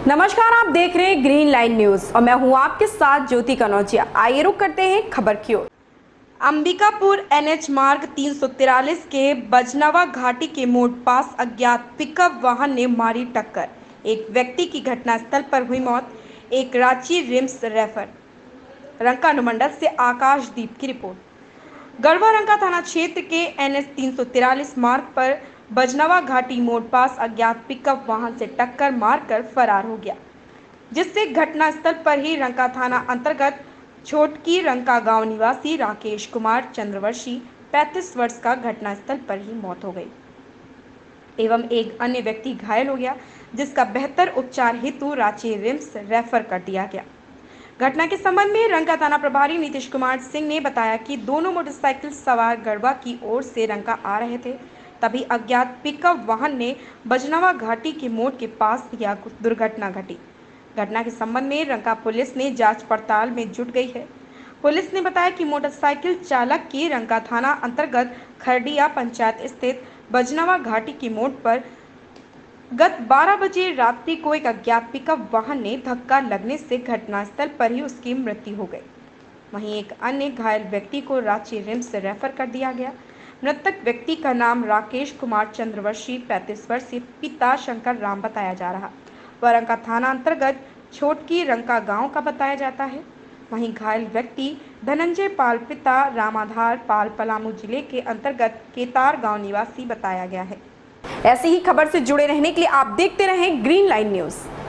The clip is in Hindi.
नमस्कार, आप देख रहे हैं ग्रीन लाइन न्यूज और मैं हूं आपके साथ ज्योति कनौजिया। आइए रुक करते हैं खबर की ओर। अंबिकापुर एनएच मार्ग 343 के बजनवा घाटी के मोड़ पास अज्ञात पिकअप वाहन ने मारी टक्कर। एक व्यक्ति की घटनास्थल पर हुई मौत। एक रांची रिम्स रेफर। रंका अनुमंडल से आकाशदीप की रिपोर्ट। गढ़वा रंका थाना क्षेत्र के एनएच 343 मार्ग पर बजनवा घाटी मोड़ पास अज्ञात पिकअप वाहन से टक्कर मारकर फरार हो गया, जिससे घटनास्थल पर ही रंका थाना अंतर्गत छोटकी रंका गांव निवासी राकेश कुमार चंद्रवंशी 35 वर्ष का घटनास्थल पर ही मौत हो गई एवं एक अन्य व्यक्ति घायल हो गया, जिसका बेहतर उपचार हेतु रांची रिम्स रेफर कर दिया गया। घटना के संबंध में रंका थाना प्रभारी नीतीश कुमार सिंह ने बताया कि दोनों मोटरसाइकिल सवार गढ़वा की ओर से रंका आ रहे थे, तभी अज्ञात पिकअप वाहन ने बजनवा घाटी के मोड़ के पास यह दुर्घटना घटी। घटना के संबंध में रंका पुलिस ने जांच पड़ताल में जुट गई है। पुलिस ने बताया कि मोटरसाइकिल चालक की रंका थाना अंतर्गत खरडिया पंचायत स्थित बजनवा घाटी की मोड़ पर गत 12 बजे रात्रि को एक अज्ञात पिकअप वाहन ने धक्का लगने से घटनास्थल पर ही उसकी मृत्यु हो गई। वहीं एक अन्य घायल व्यक्ति को रांची रिम्स से रेफर कर दिया गया। मृतक व्यक्ति का नाम राकेश कुमार चंद्रवंशी 35 वर्षीय पिता शंकर राम बताया जा रहा। वह रंका थाना अंतर्गत छोटकी रंका गांव का बताया जाता है। वहीं घायल व्यक्ति धनंजय पाल पिता रामाधार पाल पलामू जिले के अंतर्गत केतार गांव निवासी बताया गया है। ऐसी ही खबर से जुड़े रहने के लिए आप देखते रहें ग्रीन लाइन न्यूज।